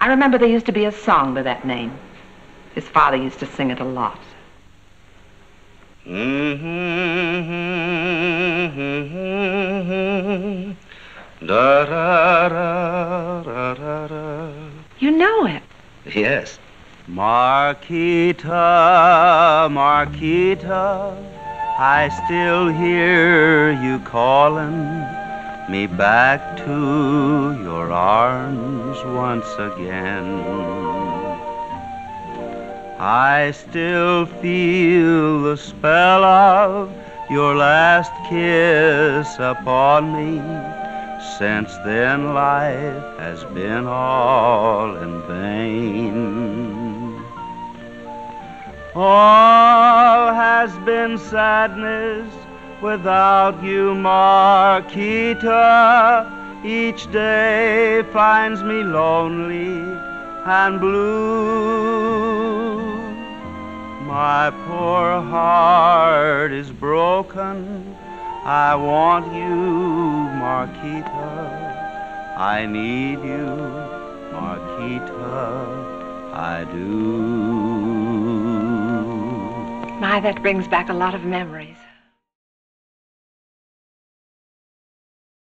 I remember there used to be a song by that name. His father used to sing it a lot. You know it. Yes. Marcheta, Marcheta, I still hear you calling me back to your arms once again. I still feel the spell of your last kiss upon me. Since then life has been all in vain. All has been sadness without you, Marcheta. Each day finds me lonely and blue. My poor heart is broken. I want you, Marcheta. I need you, Marcheta. I do. My, that brings back a lot of memories.